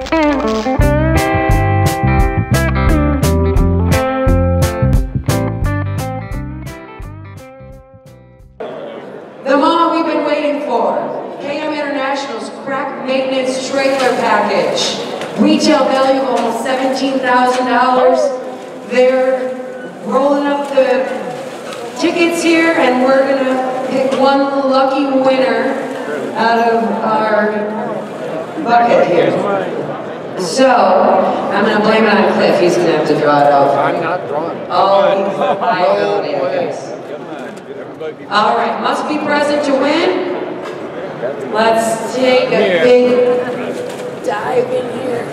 The moment we've been waiting for. KM International's crack maintenance trailer package. Retail value of almost $17,000. They're rolling up the tickets here, and we're gonna pick one lucky winner out of our bucket here. So, I'm gonna blame it on Cliff. He's gonna have to draw it out. I'm not drawing it. Oh, he's a liability, I guess. All right, must be present to win. Let's take a big dive in here.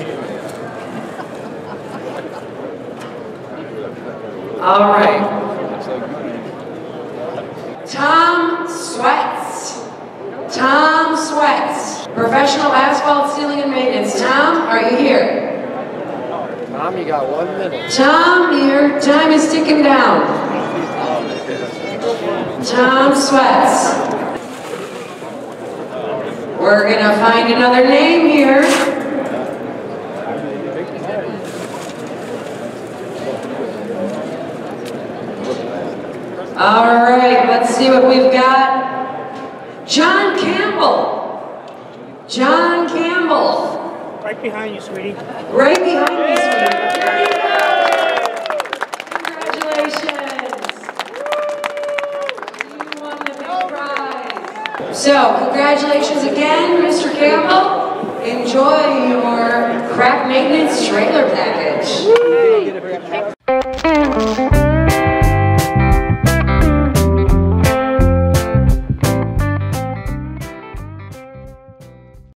All right. Tom Sweats. Tom Sweats. Professional asphalt sealing and maintenance. Tom, are you here? Tom, you got 1 minute. Tom, your time is ticking down. Tom Sweats. We're gonna find another name here. All right, let's see what we've got. John Campbell. John Campbell. Right behind you, sweetie. Right behind me, sweetie. Congratulations. You won the big prize. So, congratulations again, Mr. Campbell. Enjoy your crack maintenance trailer package.